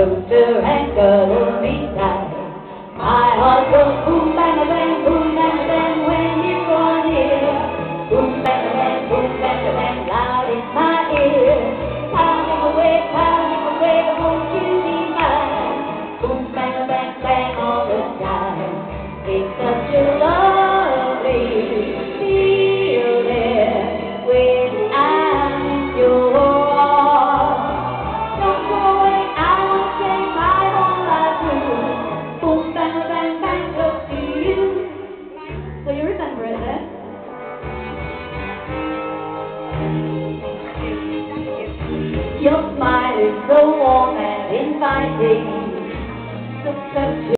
rooster and cuddle me tight. My heart goes boom, bang, bang, boom, bang, bang when you are near. Boom, bang, bang, loud in my ear. Pounding away, won't you be mine? Boom, bang, bang, bang all the time. It's such a lovely feeling when I'm in your arms. Don't go away, I will stay my whole life through. Boom, bang, bang, bang, close to you. So you remember it, eh? Your smile is so warm and inviting. So